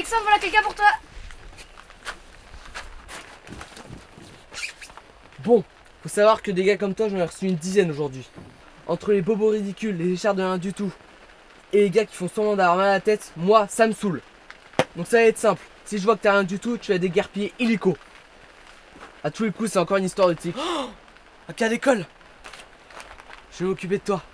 Alexandre, voilà quelqu'un pour toi. Bon, faut savoir que des gars comme toi, j'en ai reçu une dizaine aujourd'hui. Entre les bobos ridicules, les échardes de rien du tout, et les gars qui font semblant d'avoir mal à la tête, moi, ça me saoule. Donc ça va être simple. Si je vois que t'as rien du tout, tu vas déguerpiller illico. A tous les coups, c'est encore une histoire de tic. Un cas d'école. Je vais m'occuper de toi.